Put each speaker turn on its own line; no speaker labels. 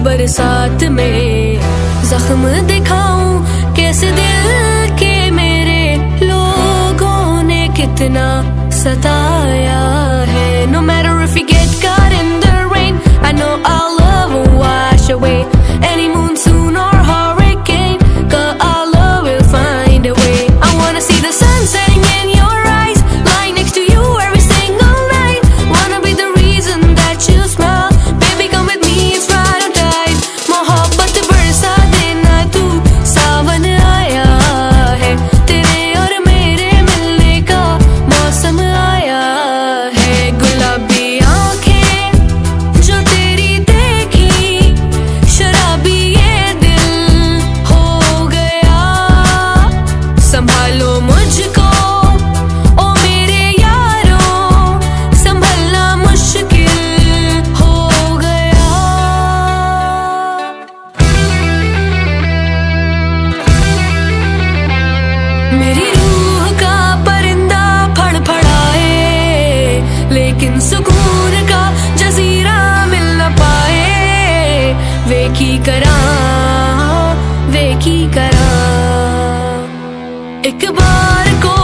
बरसात में जख्म दिखाऊं कैसे दिल के मेरे लोगों ने कितना सताया है। No matter if you get caught in the rain, I know our love will wash away any monsoon or hurricane, 'cause our love will find a way. I wanna see the sun setting in your eyes, lying next to you every single night. Wanna be the reason that you smile, baby come with me, it's ride or die. मोहब्बत बरसा देना तू, सावन आया है, तेरे और मेरे मिलने का मौसम आया है। गुलाबी आंखें जो तेरी देखी, शराबी ये दिल हो गया। संभालो मुझको ओ मेरे यारों, संभलना मुश्किल हो गया। मेरी रूह का परिंदा फड़फड़ाए, लेकिन सुकून का जजीरा मिल न पाए। वे की करा एक बार को